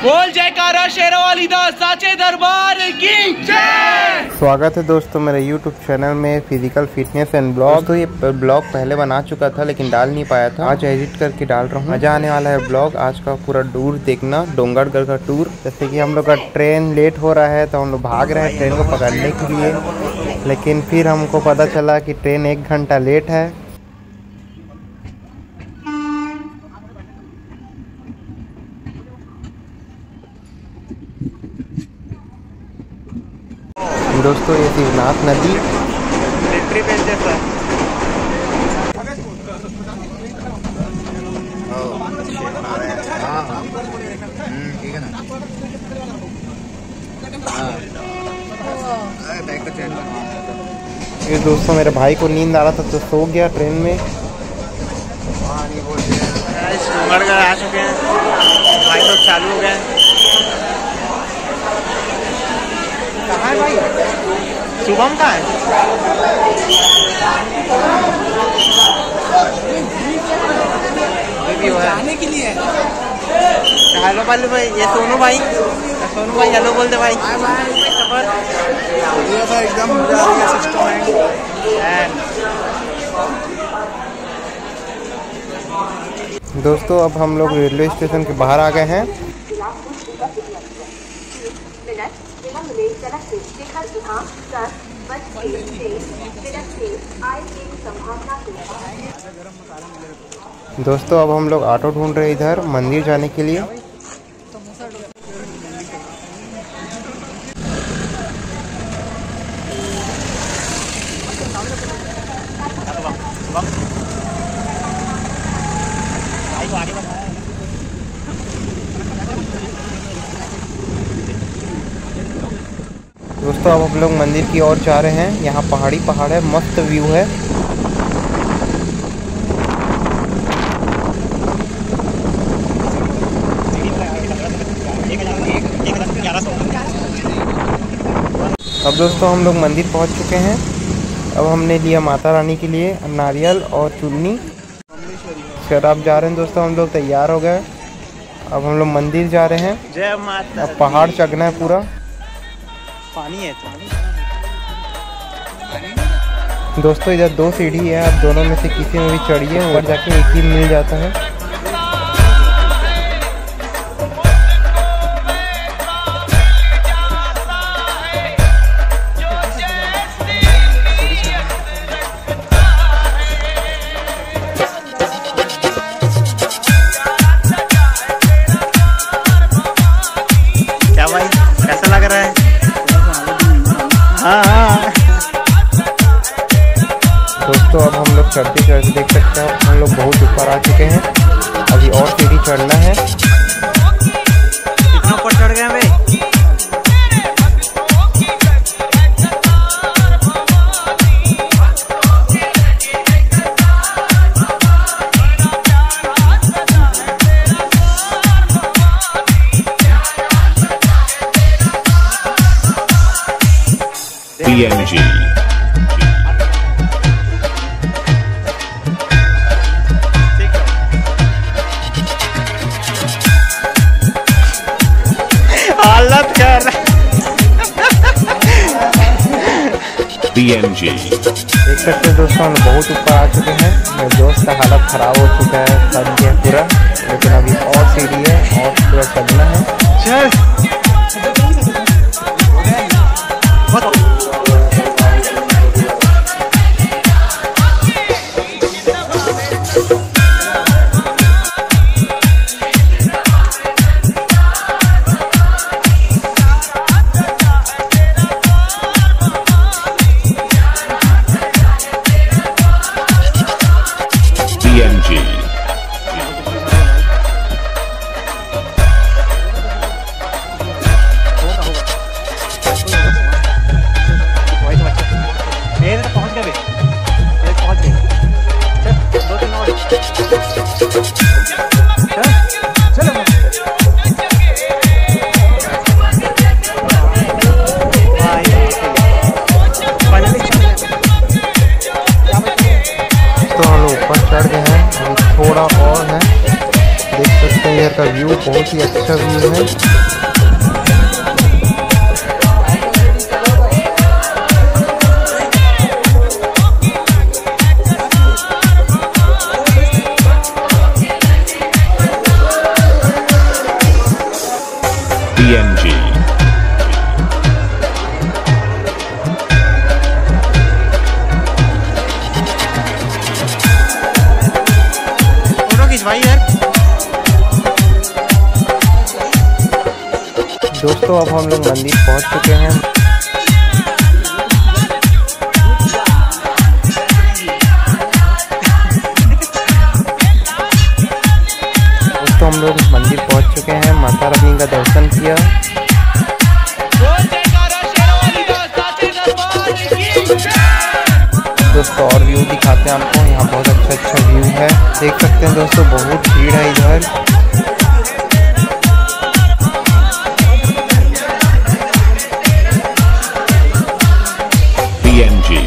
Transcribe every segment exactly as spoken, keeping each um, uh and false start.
बोल जयकारा शेरवाली दा साचे दरबार की जय। स्वागत है दोस्तों मेरे यूट्यूब चैनल में फिजिकल फिटनेस एंड ब्लॉग। तो ये ब्लॉग पहले बना चुका था लेकिन डाल नहीं पाया था, आज एडिट करके डाल रहा हूँ। मजा आने वाला है ब्लॉग। आज का पूरा टूर देखना, डोंगरगढ़ का टूर। जैसे कि हम लोग का ट्रेन लेट हो रहा है तो हम लोग भाग रहे हैं ट्रेन को पकड़ने के लिए, लेकिन फिर हमको पता चला कि ट्रेन एक घंटा लेट है। दोस्तों ये शिवनाथ नदी ये दोस्तों मेरे भाई को नींद आ रहा था तो सो गया ट्रेन में। डोंगरगढ़ आ चुके हैं, भाई लोग चालू हो गए। कहाँ है भाई? शुभम कहाँ है? जाने के लिए हेलो भाई, भाई ये सोनू भाई, सोनू भाई हेलो बोल दे भाई। सफर एकदम सिस्टम है। दोस्तों अब हम लोग रेलवे स्टेशन के बाहर आ गए हैं। दोस्तों अब हम लोग ऑटो ढूंढ रहे हैं इधर मंदिर जाने के लिए। दोस्तों अब हम लोग मंदिर की ओर जा रहे हैं। यहाँ पहाड़ी पहाड़ है, मस्त व्यू है। अब दोस्तों हम लोग मंदिर पहुँच चुके हैं। अब हमने लिया माता रानी के लिए नारियल और चुन्नी। फिर अब जा रहे हैं दोस्तों, हम लोग तैयार हो गए। अब हम लोग मंदिर जा रहे हैं। जय माता। अब पहाड़ चढ़ना है पूरा। पानी है तो दोस्तों इधर दो सीढ़ी है, आप दोनों में से किसी में भी चढ़िए, ऊपर जाके एक ही मिल जाता है। क्या भाई कैसा लग रहा है? हाँ हाँ दोस्तों अब हम लोग चढ़ते चढ़ते देख सकते हैं हम लोग बहुत ऊपर आ चुके हैं। अभी और सीढ़ी चढ़ना है। कितना ऊपर चढ़ गए भाई? B M G हालत कर B M G देख सकते हैं दोस्तों हम बहुत ऊपर आ चुके हैं। मेरे दोस्त का हालत खराब हो चुका है, थक गया पूरा, लेकिन अभी और सीढ़ी है और पूरा चढ़ना है। चल B M G व्यू है। B M G फोटो खिंचवाई यार। दोस्तों अब हम लोग मंदिर पहुंच चुके हैं। दोस्तों हम लोग मंदिर पहुंच चुके हैं, माता रानी का दर्शन किया। दोस्तों और व्यू दिखाते हैं आपको, यहाँ बहुत अच्छा अच्छा व्यू है, देख सकते हैं दोस्तों बहुत भीड़ है इधर। B M G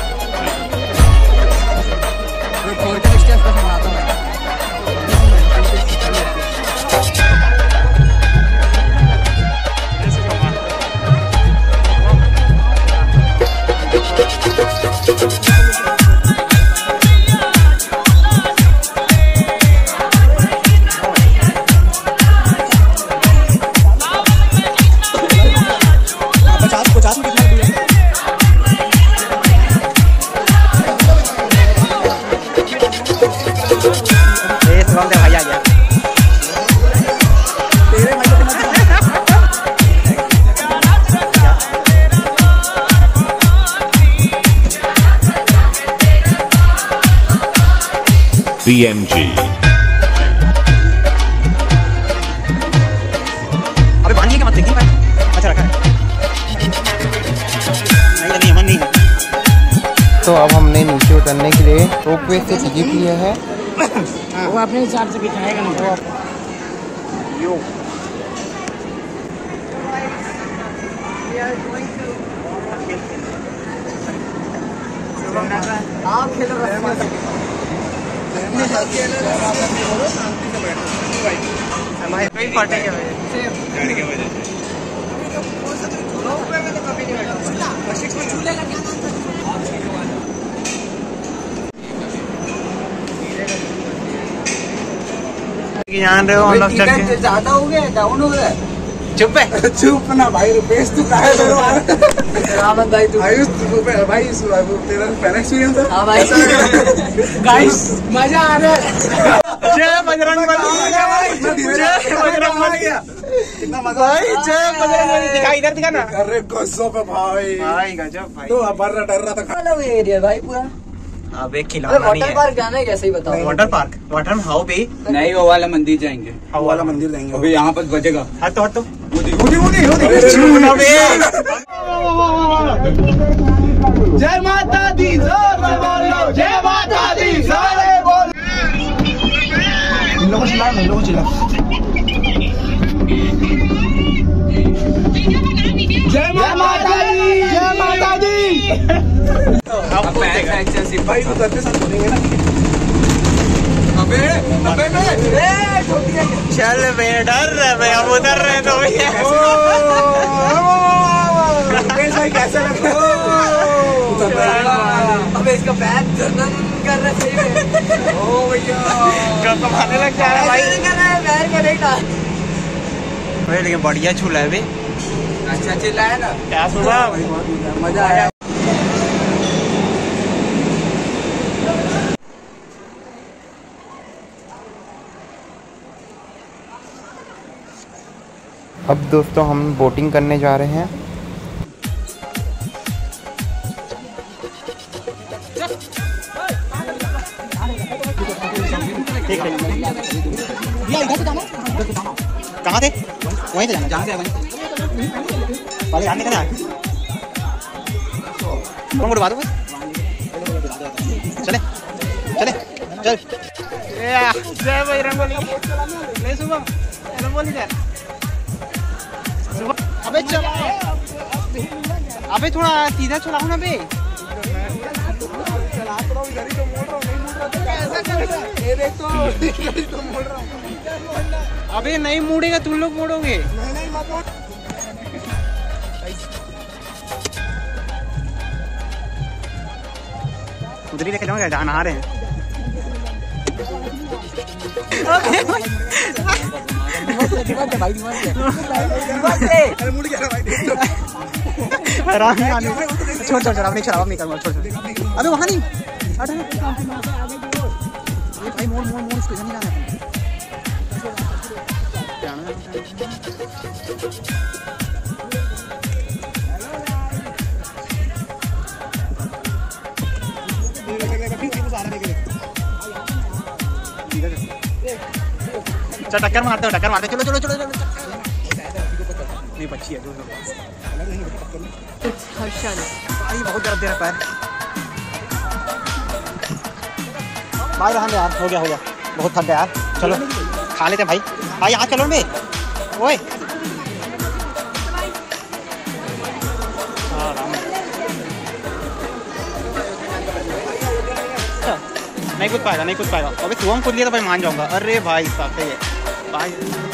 भाई आ गया। B M G अबे पानी है क्या? मत देखिए भाई। अच्छा रखा है। नहीं नहीं अमन नहीं है। तो अब हमने नीचे उतरने के लिए रोपवे से टिकट लिया है। वो अपने हिसाब से बिठाएगा ना वो। यो आप खेल रहे हमारे फटे के वजह जान रहे हो हम लोग चल के। ज्यादा हो गया, डाउन हो गया। चुप है। चुप ना भाई, रुपेश तू कहाँ है? रामन भाई तू आयुष भाई तेरा पहला एक्सपीरियंस है? हाँ भाई। गाइस मजा आ रहा है। जय बजरंग बली। जय बजरंग बली। कितना मजा भाई, जय बजरंग बली। दिखा इधर दिखा ना। अरे गजब है भाई। भाई गजब भाई। तो अब डर रहा था। वाला एरिया भाई पूरा। अब एक खिलौना नहीं वाटर है। पार्क जाना है कैसे ही बताओ। वाटर पार्क वाटर में हाउ भी नहीं, वो वाला मंदिर जाएंगे। वो वाला मंदिर जाएंगे। अभी यहाँ पर बजेगा। हट तो हट तो जय माता दी, जोर से बोलो जय माता दी, सारे बोलो। इन लोगों चिल्ला, इन लोगों चिल्ला। जय माता दी, जय माता दी। अब भाई तो करते साथ बोलेंगे ना। अबे अबे चल बे, डर रहे बे, अब उधर रहे तो भैया। भाई कैसा लग रहा है? अबे इसका बैग जर्नल कर रहा है सही में। ओ भैया कब कमाने लग जा रहा है भाई। कर रहा है बैग में नहीं डाल। भाई लेकिन बढ़िया झूला है बे। अच्छा चिल्ला है ना। क्या सुबह मजा आया। अब दोस्तों हम बोटिंग करने जा रहे हैं। कहाँ थे? वहीं से जाना। जहाँ से पहले जाने का ना। कौन उड़वा दो? चले चले चल। जय बजरंग बली। ले सुबह चलो बोली यार। अबे चल, अबे थोड़ा सीधा चलाओ ना बे। चला तो इधर ही तो मोड़ रहा हूँ, नहीं मोड़ रहा तो कैसा कर रहा है? ये देख तो इधर ही तो मोड़ रहा हूँ। अबे नहीं मुड़ेगा, तुम लोग मुड़ोगे। नहीं नहीं मत मोड़। उधर ही लेके जाऊंगा जहाँ नहा रहे हैं। अरे मुड़ गया भाई। छोड़ छोड़ छोड़, अब नहीं चला, अब नहीं करूँगा, छोड़ छोड़। अबे वहाँ नहीं, हट हट। भाई मोड़ मोड़ मोड़, इसको इधर नहीं जाना है। चल टक्कर मारते हो, टक्कर मारते, चलो चलो चलो चलो। नहीं बच्ची है जो भाई, बहुत दर्द दे रहा पैर। भाई रहने यार, हो गया हो गया, बहुत थक गया यार। चलो खा लेते भाई। भाई यहाँ चलो बे, ओए नहीं कूद पाएगा, नहीं कूद पाएगा। अबे तू हम कूद लिया तो भाई मान जाऊंगा। अरे भाई साहब सही है भाई।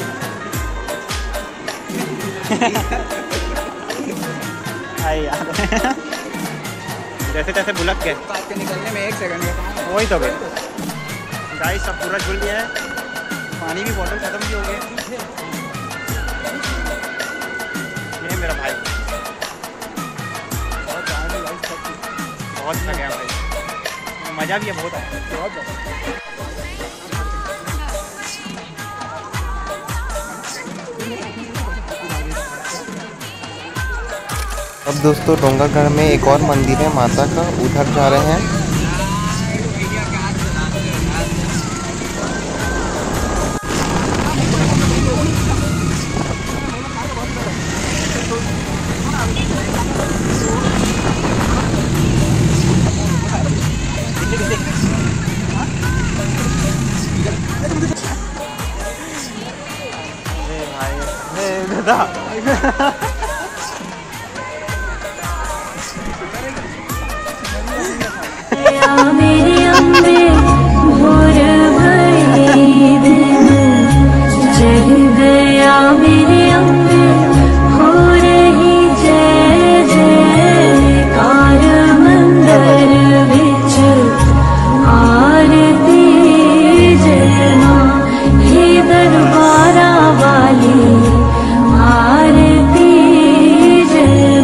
आई यार जैसे तैसे बुलक गए निकलने में एक सेकंड का। वही तो गए गाइस, सब पूरा झुल गया है। पानी भी बोतल खत्म भी हो गई। ये मेरा भाई बहुत थक गया भाई, मजा भी है बहुत है। अब दोस्तों डोंगरगढ़ में एक और मंदिर है माता का, उधर जा रहे हैं। मेरे अम्बे भोर भई दिन जग गया, मेरे अम्बे हो रही जय जयकार मंदिर विच आरती जय मां, हे दरबारा वाली आरती जय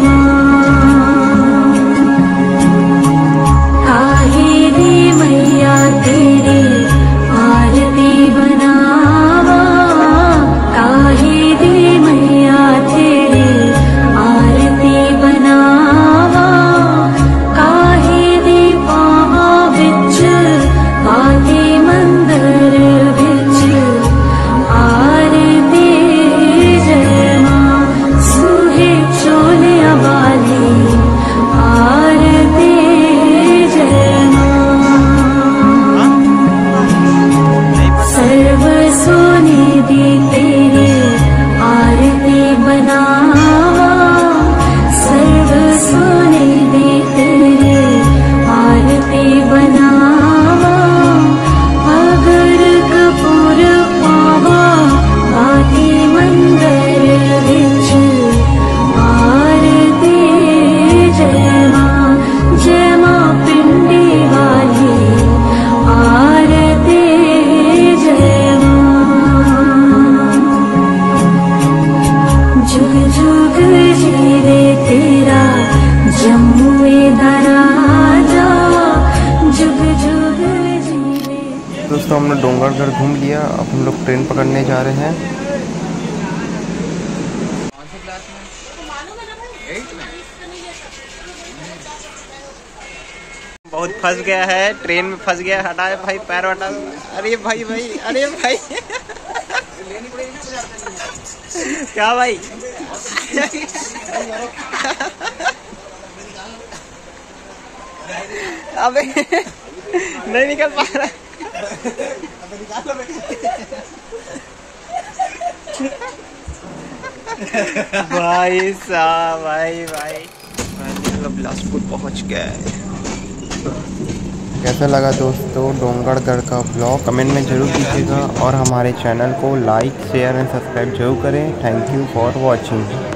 मैया तेरी आरती बनावा, काहे दी मैया तेरी आरती बनावा, काहे दी पावा विच बाती मंदिर विच आरती जय मां, सूहे चोलिया वाली आरती जय सर्व सोने दी तेरी आरती बनावा, सर्व सोने दी तेरी आरती बनावा, अगर कपूर पावा बाती मंदिर विच आरती जय मां, जय मां पिंडी वाली आरती जुग जुग जीवे तेरा जम्मुए दराजा, जुग जुग जीवे। दोस्तों हमने डोंगरगढ़ घूम लिया, अब हम लोग ट्रेन पकड़ने जा रहे हैं। बहुत फंस गया है, ट्रेन में फंस गया। हटाए भाई, पैर हटा। अरे भाई भाई, अरे भाई क्या भाई अबे नहीं निकल पा रहा। भाई साहब, भाई भाई बिलासपुर पहुंच गए। कैसा लगा दोस्तों डोंगरगढ़ का ब्लॉग कमेंट में जरूर कीजिएगा और हमारे चैनल को लाइक शेयर एंड सब्सक्राइब जरूर करें। Thank you for watching.